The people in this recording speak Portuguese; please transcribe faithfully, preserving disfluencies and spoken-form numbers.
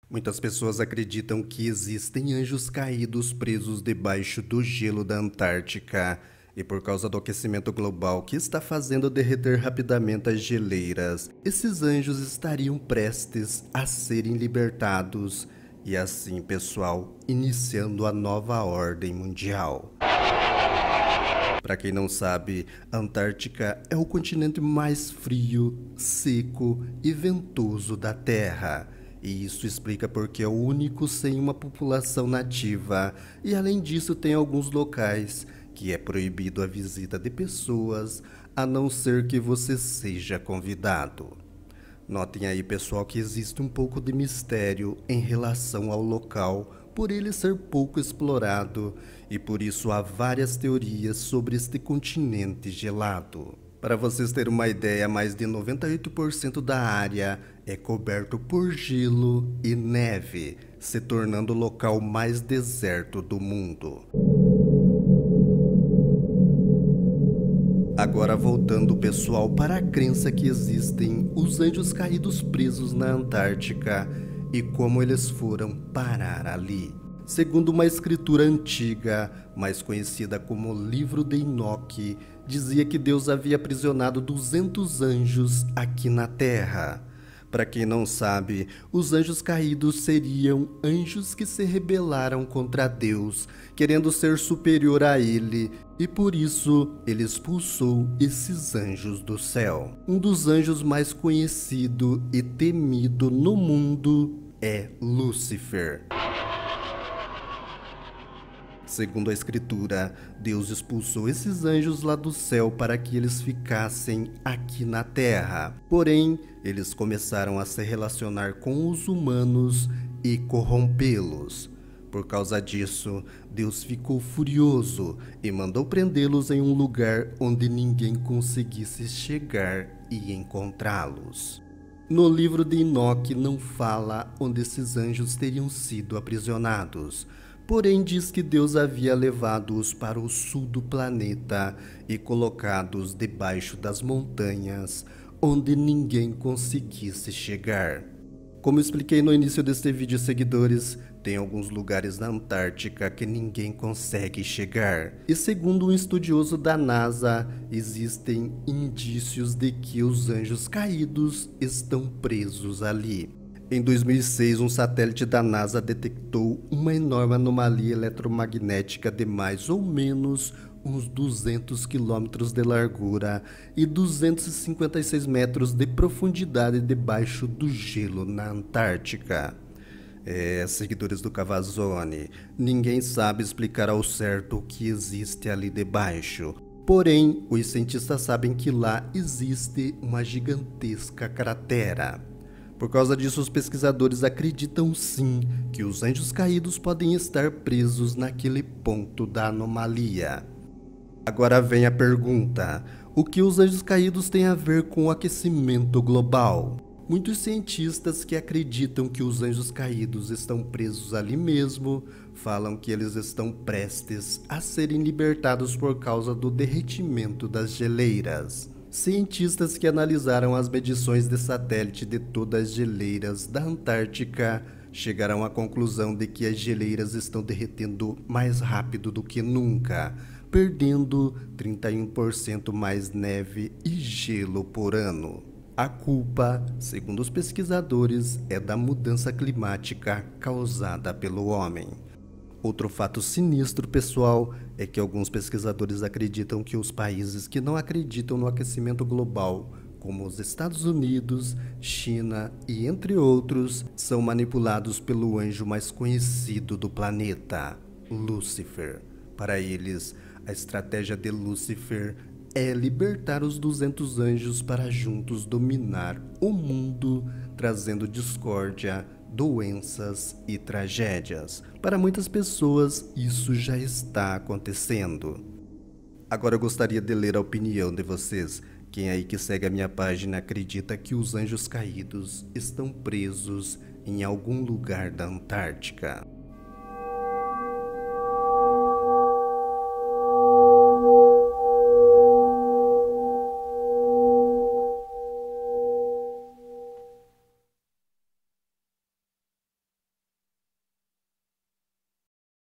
Muitas pessoas acreditam que existem anjos caídos presos debaixo do gelo da Antártica. E por causa do aquecimento global que está fazendo derreter rapidamente as geleiras, esses anjos estariam prestes a serem libertados. E assim, pessoal, iniciando a nova ordem mundial. Para quem não sabe, a Antártica é o continente mais frio, seco e ventoso da Terra. E isso explica porque é o único sem uma população nativa. E além disso, tem alguns locais que é proibido a visita de pessoas, a não ser que você seja convidado. Notem aí, pessoal, que existe um pouco de mistério em relação ao local, por ele ser pouco explorado, e por isso há várias teorias sobre este continente gelado. Para vocês terem uma ideia, mais de noventa e oito por cento da área é coberto por gelo e neve, se tornando o local mais deserto do mundo. Agora voltando, pessoal, para a crença que existem os anjos caídos presos na Antártica e como eles foram parar ali. Segundo uma escritura antiga, mais conhecida como Livro de Enoque, dizia que Deus havia aprisionado duzentos anjos aqui na Terra. Para quem não sabe, os anjos caídos seriam anjos que se rebelaram contra Deus, querendo ser superior a ele, e por isso ele expulsou esses anjos do céu. Um dos anjos mais conhecido e temido no mundo é Lúcifer. Segundo a escritura, Deus expulsou esses anjos lá do céu para que eles ficassem aqui na terra. Porém, eles começaram a se relacionar com os humanos e corrompê-los. Por causa disso, Deus ficou furioso e mandou prendê-los em um lugar onde ninguém conseguisse chegar e encontrá-los. No livro de Enoque não fala onde esses anjos teriam sido aprisionados. Porém, diz que Deus havia levado-os para o sul do planeta e colocado-os debaixo das montanhas, onde ninguém conseguisse chegar. Como expliquei no início deste vídeo, seguidores, tem alguns lugares na Antártica que ninguém consegue chegar. E segundo um estudioso da NASA, existem indícios de que os anjos caídos estão presos ali. Em dois mil e seis, um satélite da NASA detectou uma enorme anomalia eletromagnética de mais ou menos uns duzentos quilômetros de largura e duzentos e cinquenta e seis metros de profundidade debaixo do gelo na Antártica. É, seguidores do Cavazone, ninguém sabe explicar ao certo o que existe ali debaixo. Porém, os cientistas sabem que lá existe uma gigantesca cratera. Por causa disso, os pesquisadores acreditam sim que os anjos caídos podem estar presos naquele ponto da anomalia. Agora vem a pergunta: o que os anjos caídos têm a ver com o aquecimento global? Muitos cientistas que acreditam que os anjos caídos estão presos ali mesmo, falam que eles estão prestes a serem libertados por causa do derretimento das geleiras. Cientistas que analisaram as medições de satélite de todas as geleiras da Antártica chegaram à conclusão de que as geleiras estão derretendo mais rápido do que nunca, perdendo trinta e um por cento mais neve e gelo por ano. A culpa, segundo os pesquisadores, é da mudança climática causada pelo homem. Outro fato sinistro, pessoal, é que alguns pesquisadores acreditam que os países que não acreditam no aquecimento global, como os Estados Unidos, China e entre outros, são manipulados pelo anjo mais conhecido do planeta, Lúcifer. Para eles, a estratégia de Lúcifer é libertar os duzentos anjos para juntos dominar o mundo, trazendo discórdia, doenças e tragédias. Para muitas pessoas, isso já está acontecendo. Agora eu gostaria de ler a opinião de vocês. Quem aí que segue a minha página acredita que os anjos caídos estão presos em algum lugar da Antártica?